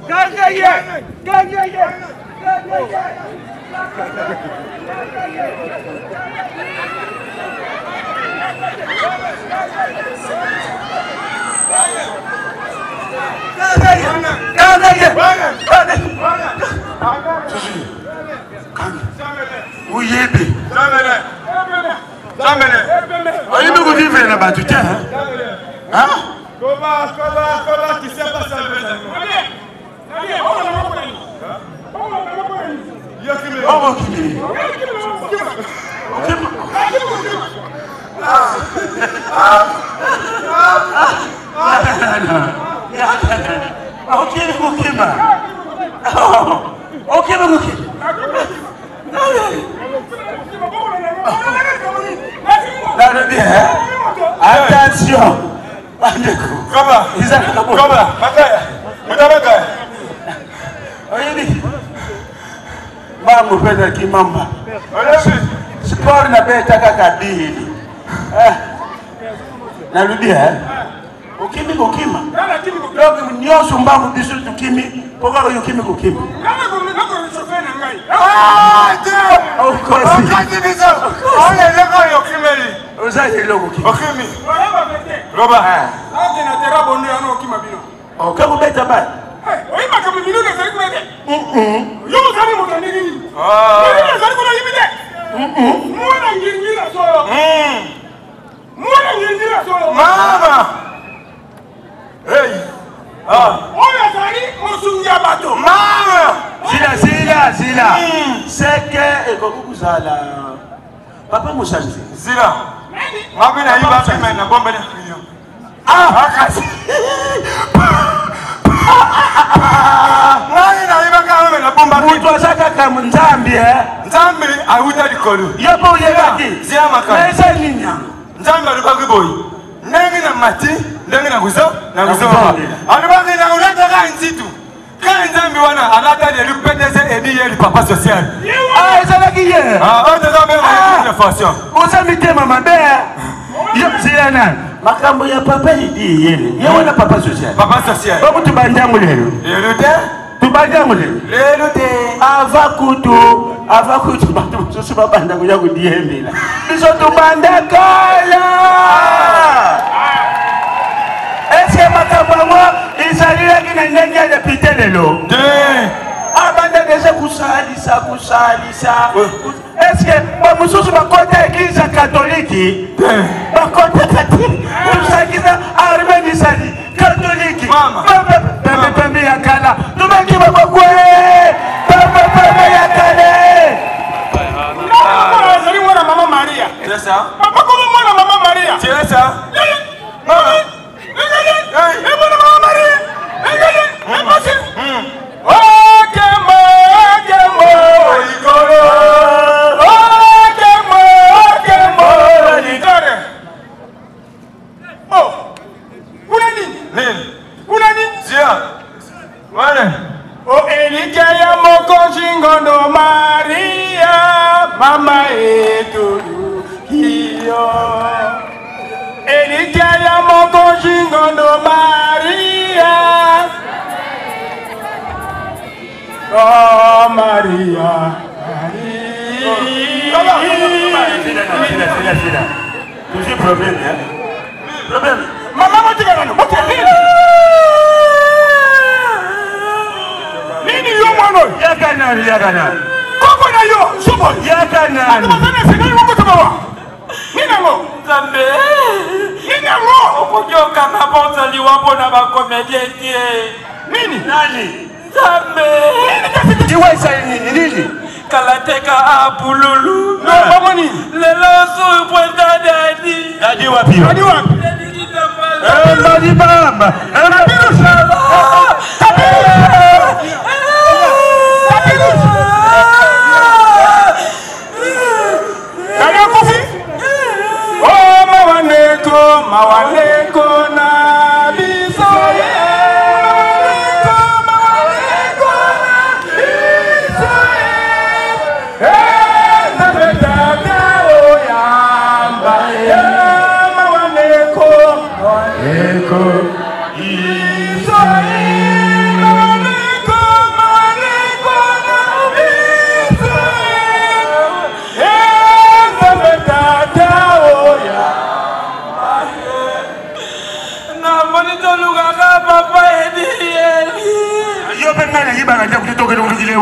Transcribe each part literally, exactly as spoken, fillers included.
Où y est? Il me dit venir là-bas, tu tiens, hein? Comment, comment, comment tu sais pas ça? Oh, qui attention. Comment? Comment? Mambo pesa kimamba. Sport na beta kaka dili. Eh. Narudia eh. Ukimi kukima. Logo nyoso mbambo bisu tukimi. Pokaro yukimi kukima. Ah, of course. Okati biso. Ole leko yukimi. Ozaje logo kima. Okimi. Roba. Ati na tera bondo ya no kima bino. O kabu beta ba. Oyi makamu bino na zari kuna de. Mhm. Yo zari mo tani ni. Ah. Ni zari kuna yimide. Mhm. Mwana ngingira so. Mhm. Mwana ngingira so. Mama. Hey. Ah. Oya zari musungia bato. Mama. Sila sila sila. Seke ekokuzala. Papa musanzi. Sila. Mabina iba pema na bomba na hiyo. Ah, akasi. Nani na iba kama na bomba. Mtu asaka kama nzambi eh. Nzambi auta dikolu. Yopo yebaki. Zia makani. Nesa ninya. Nzambi alibaki boy. Nengi na mati, nengi na guzo, na guzo. Alibaki na uleta ka nzitu. Ka nzambi wana alata de lupendeze edi yeli papa social. Ah, ezala kiye. Ah, on te donne une façon. Oza mitema mabe. Yo zilana. Makambo ya papa idi yele. Yo wana papa social. Papa social. Babu tubanjangu lelo. Lelo te? Tubanjangu lelo. Lelo te. Ava kutu, ava kutu batu susu babanda kuja kudiembela. Biso tubanda kala. Eske makambo mwa isalila kina nyenye de pitelelo. De. Abanda deja kusalisa kusalisa. Eske bamususu bakota eglise katoliki. Bakota katoliki. Usakisa armeni sali katoliki. Mama. Pembe pembe ya kala. Tumeki babakwe. Pembe pembe ya kale. Mama zali mwana mama Maria. C'est ça. Papa comme mwana mama Maria. C'est ça. Mama. Eh mwana mama Maria. Eh eh masi. Oh kemo kemo ikoro. Oh kemo kemo ikoro. Oh. Kuna nini? Nini? Kuna nini? Zia. Wale. O elike ya mokonzi ngondo Maria mama yetu hiyo. Elike ya mokonzi ngondo Maria. Oh Maria. Toujours problème hein. Problème. Mama motika nani? Motika nini? Nini yo mwana? Yakana yakana. Koko na yo, subo. Yakana. Atapatana sekali wako tabawa. Nina ngo. Zambe. Nina ngo. Okujoka na bonza liwapo na bakomedientie. Nini? Nani? Zambe. Iwe sa nini? Nini? Kalateka apululu. No, mama ni. Lelo su puenta dadi. Dadi wapi? Dadi wapi? Dadi kitambala. Eh, dadi baba. Eh, Tapirus. Tapirus. Tapirus. Dadi akufi? Oh, mawaneko, mawaneko na biso ye. Mawaneko, mawaneko na biso ye. Eh, nabetaka oyamba ye. Mawaneko, mawaneko.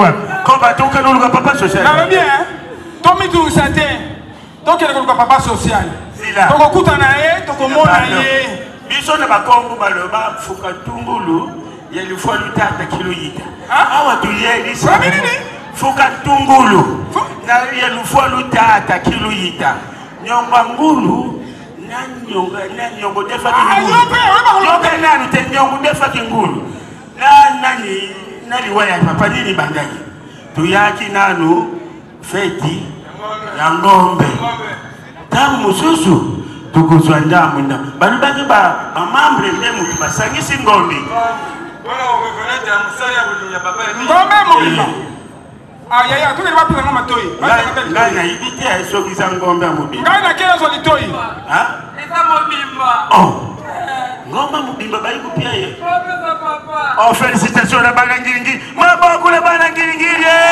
wa komba to kana luka papa social na bien to mi tu sate to kele luka papa social to ko kutana ye to ko mona ye biso na bakongo baloba fuka tungulu ya lifwa lutata kilo yita awa tu ye ni sa fuka tungulu na ya lifwa lutata kilo yita nyonga ngulu na nyonga na nyongo defa kingulu nyonga nani te nyongo defa kingulu na nani nani waya papa nini bandaki tuyaki nanu feti ya ngombe tamu mususu tukuzwa ndamu na banu baki ba amambre ndemu tubasangisi ngombe Bwana umekoneta msaya ya baba ni ngombe mobimba aya ya kuna wapi na matoi ngai na ibiti ya soki za ngombe mobimba ngai na kila zoli toi ha esa mobimba oh ngombe mobimba bai kupia ye oh félicitations na bana ngiringi maboko na bana ngiringi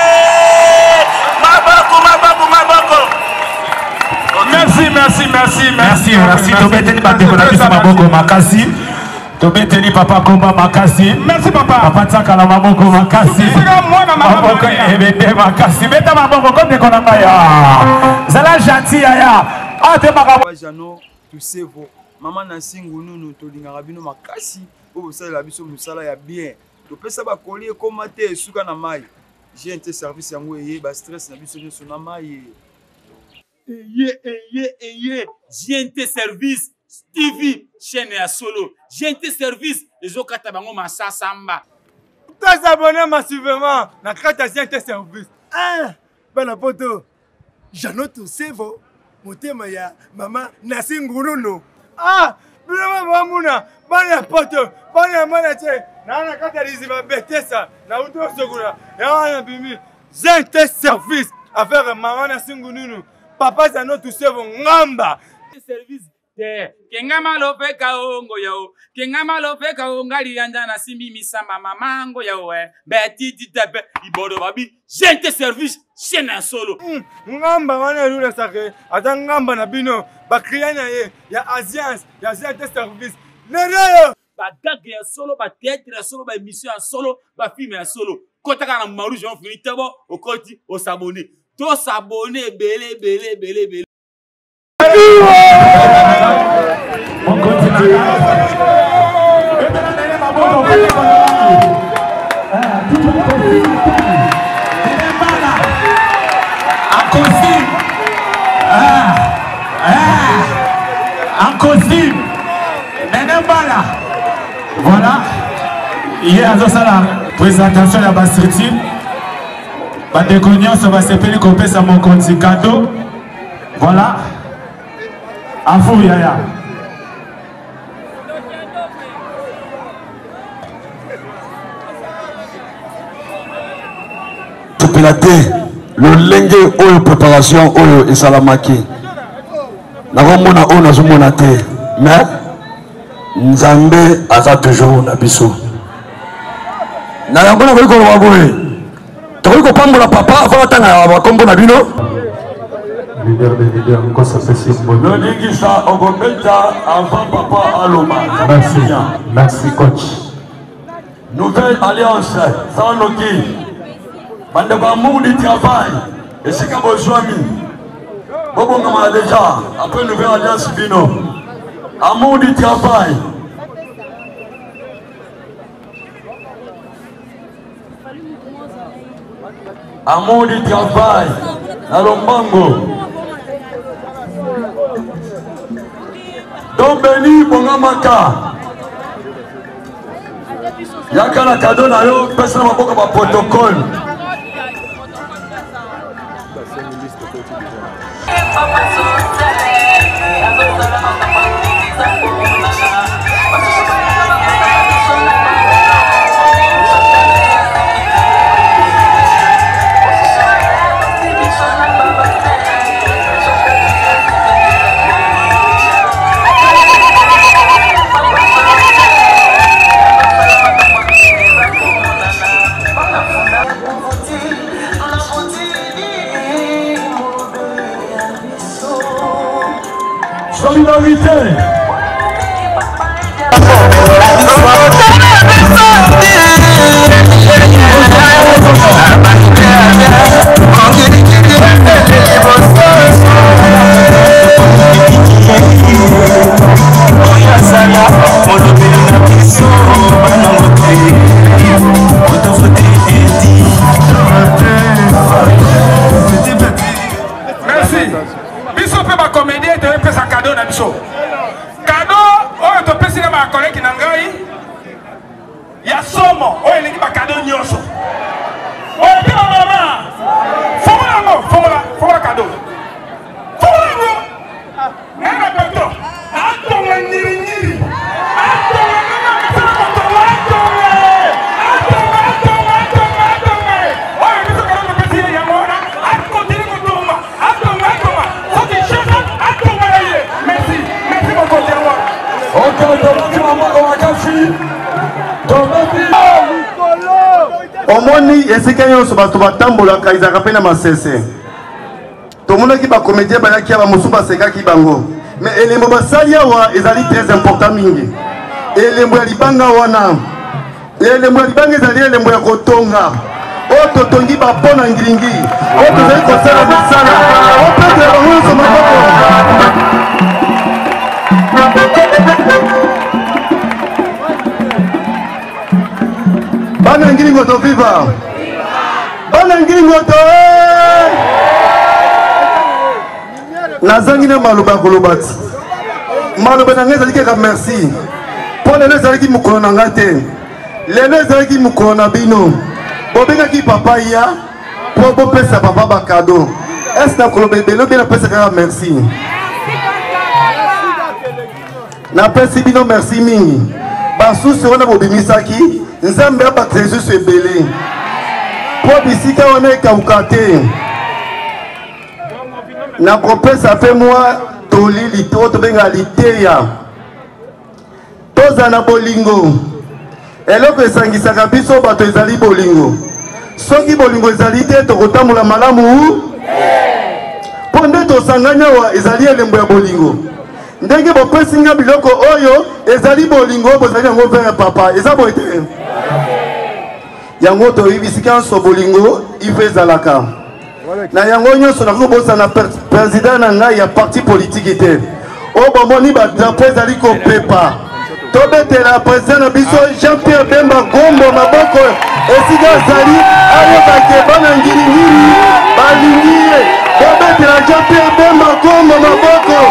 maboko maboko maboko. Merci, merci, merci, merci, merci. Tobeteni bateko na biso maboko makasi. Tobeteni papa komba makasi. Merci papa. Papa tsaka la maboko makasi. Maboko ebende makasi. Beta maboko comme de konanga ya. Zala gentil ya. Ah te makabo. Jano tu sais vo. Maman na singu nunu to lingaka bino makasi. O sala la biso musala ya bien. To pesa ba coller comme te suka na mai. J'ai un service yango eye ba stress na biso nyo na mai. Eye, eye, eye, G N T Service, Stevie, chaîne à solo. G N T Service, les autres katabango massa samba. T'as abonné massivement, na kata G N T Service. Ah, bana poto, Jano tu sevo, motema ya mama nasi nguruno. Ah, bila mamuna, bana poto, bana mana che, na na kata liziba betesa, na uto sogura, ya wana bimi. G N T Service, affaire mama nasi nguruno. Papa Jano tu sevo ngamba. Service de Kengama lope kaongo yao. Kengama lope kaongali yanda na simbi misamba mamango yao eh. Beti titepe ibodo babi. Gente service chaîne en solo. Ngamba wana lula sake. Ata ngamba na bino. Ba client ye ya Asians, ya Gente Service. Nereyo. Ba gag ya solo, ba théâtre ya solo, ba émission ya solo, ba film ya solo. Kota kana maru Jean Fini tebo au koti au s'abonner. Tous s'abonner, belé, belé, belé, belé. On continue. En costume. En costume. Voilà. Il est à la présentation de la Bastriti. Badekonion, ça va s'appeler qu'on paie ça mon compte cadeau. Voilà. À vous, Yaya. Tupilate, le lenge oyo préparation oyo et salamaki. Na romona oyo na zomona te. Mais Nzambe aza toujours na biso. Na yango na ko wa boye. Toko ko pambola papa avant tanga ba kombo na bino. Leader de leader, on s'appelle Le Ningisa Ogobeta avant papa Aloma. Merci, merci coach. Nouvelle alliance, Sanoki. Bandeba Moudi travail. Et c'est comme Bozoami. Bobo Ngama déjà. Après nouvelle alliance Bino. Amour du travail. Amour du travail. Alombango. Donc Beni Bongamaka. Yaka la cadeau na yo, personne ne va pas protocole. Solidarité. Merci. Biso pe ba comédien te pesa cadeau na biso. Cadeau oyo to pesi na ba collègue na ngai. Ya somo oyo elingi ba cadeau nyonso. Oyo pe mama. Fomola ngo, fomola, fomola cadeau. Fomola ngo. Nana peto. Atonga nyiri nyiri. Atonga nana peto atonga atonga. Atonga atonga atonga atonga. Oyo biso cadeau to pesi ya mona. Akontinue kotonga. Atonga atonga. Soki chef atonga ye. Merci. Merci beaucoup Diamo. Ok, donc maman on a caché. Omoni esika nyonso bato batambolaka ezalaka mpe na masese tomonaki bacomédien bayaki awa mosusu basekaki bango mais elembo basali awa ezali très important mingi elembo ya libanga wana elembo ya libanga ezali elembo ya kotonga oyo totongi bapo na ngilingi oyo tozali kosala misala oyo mpe ya bango nyonso maboko bana ngilingo to viva bana ngilingo to nazangi na maloba koloba ti maloba na ngai ezali kaka merci mpo lelo ezalaki mokolo na ngai te lelo ezalaki mokolo na bino bobengaki papa ya mpo bopesa papa bakado ese na koloba ebele obe napesa kaka merci napesi bino merci mingi basusi wana bobimisaki nzambe abakisa lisusu ebele mpo bisika wana ekauka te nakopesa mpe mwa tolili to tobenga liteya toza na bolingo eloko esangisaka biso bato ezali bolingo soki bolingo ezali te tokotambola malamu mpo nde tosangani awa ezali elembo ya bolingo ndenge bopesi nga biloko oyo ezali bolingo bozali yango vers papa eza boye te yango toyebisika nyonso bolingo ife ezalaka na yango nyonso nakoki kobosana président na ngai ya parti politike te oyo bomoni badrapo ezali kopepa tobetela président na biso Jean Pierre Bemba Gombo maboko esika azali ayokake bana ngilingili balingi ye tobetela Jean Pierre Bemba Gombo maboko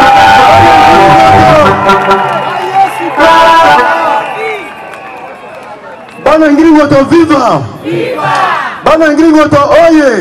bana ngilingo to viva bana ngilingo to oye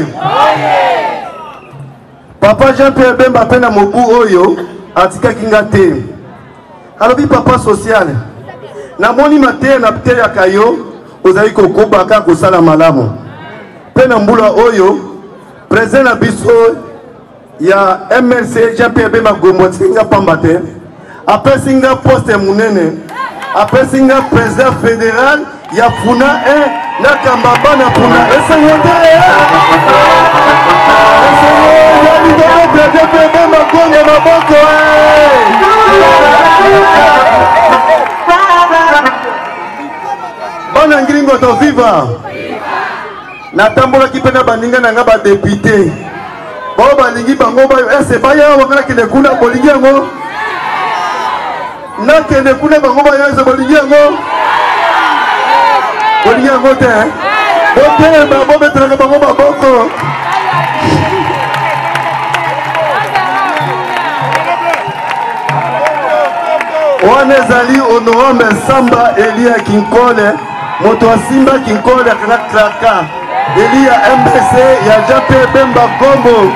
papa Jean Pierre Bemba mpe na mobu oyo atikaki nga te alobi papa social namoni mateya na teyaka yo ozali kokobaka kosala malamu mpe na mbula oyo président na biso ya M L C Jean Pierre Bemba Gombo atiki nga pamba te apesi nga poste munene apesi nga président fédéral ya Puna un na kambaba na Puna esengo te esengo ya libero Jean Pierre Bemba Gombo maboko bana ngilingo to viva natambolaki mpe na baninga na nga badepute bao balingi bango bayo ese baya awa nga nakende kuna bolingi yango nakende kuna bango bayo ese bolingi yango bolingi yango te botelema bobetelaka bango maboko wana ezali honorable Samba Elia Kinkole moto asimba Kinkole akanga kraka Eli ya M B C ya Jean Pierre Bemba Gombo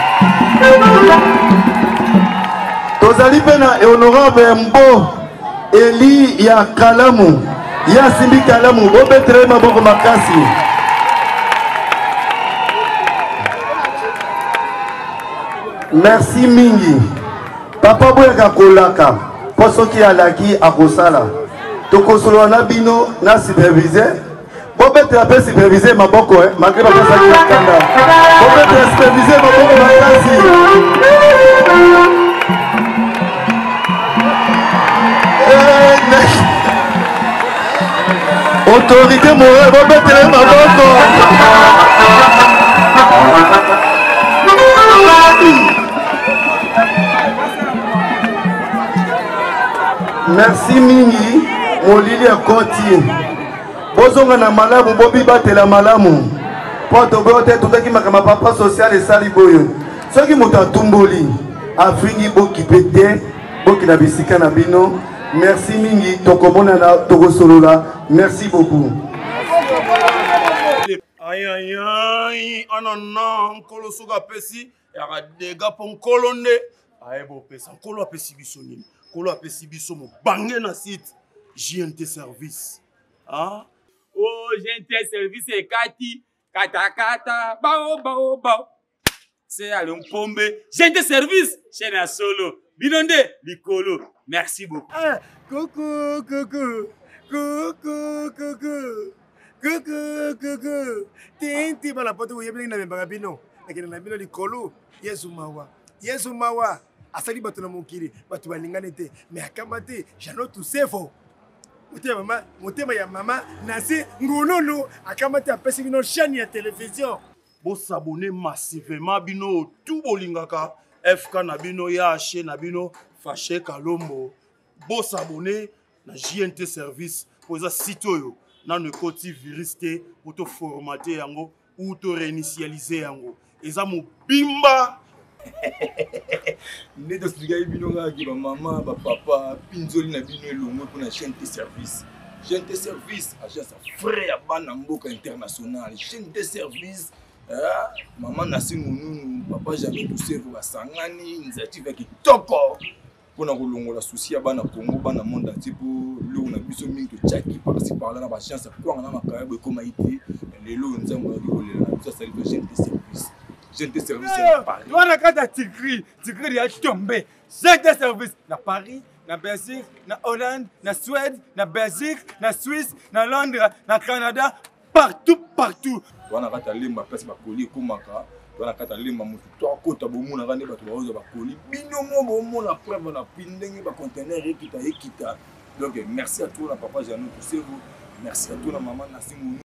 tozali mpe na honorable Mbo Eli ya Kalamu ya simbi Kalamu bobetere maboko makasi merci mingi papa boyaka kolaka po soki alaki akosala tokosolola na bino na superviseur bobetela mpe superviseur maboko malgré bapesaki bakanda bobetela superviseur maboko makasi autorité morale bobetela maboko Merci mingi molili ya koti bozonga na malamu bobi batela malamu po toboyo te totaki makama papa social esali boyo soki moto atumboli afingi bokipe te bokina bisika na bino. Merci mingi tokomonana tokosolola. Merci beaucoup. Aïe aïe aïe anana nkolo soka pesi ya dega pon kolonde aye bo pesa nkolo apesi biso nini nkolo apesi biso mo bange na site J N T service ah oh J N T service ekati kata kata bao bao bao c'est à l'ompombe J N T service chez na solo binonde likolo. Merci beaucoup. Ah, coucou coucou coucou coucou Coucou, coucou. Tinti bala poto yebeli na mbanga bino. Akina na bino likolo. Yesu mawa. Yesu mawa. Asali bato na mokili. Bato balingane te. Mais akamate, jano tout sefo. Motema mama, motema ya mama nasi ngululu akamate apesi bino chaîne ya télévision. Bo s'abonner massivement bino tout bolingaka F K na bino ya chaîne na bino Faché Kalombo. Bo s'abonner na J N T service pour ça site yo. Nan ne koti virus te pour te formater yango ou te réinitialiser yango eza mo bimba ne to expliquer bino nga ki ba mama ba papa pinzoli na bino elongo pour na J N T service J N T service agence frère ya bana mboka international J N T service ah maman nasi ngunu papa jamais poussé pour basangani initiative ki toko pour na kolongola souci ya bana Congo bana monde entier pour lo na biso mingi to tchaki par-ci par là na ba chance kwa na makaya be koma ité lelo nzambo ya kolela na biso sali J N T service J N T service à Paris wana kata tigri tigri ya tombe J N T service na Paris na Belgique na Hollande na Suède na Belgique na Suisse na Londres na Canada partout partout wana kata lemba place ba koli komaka wana kata lemba mutu to kota bomuna ngane bato baoza bakoli bino mo bomona preuve na pindenge ba conteneur ekita ekita donc merci à toi la papa Jeannot Toussevo merci à toi la maman Nassimou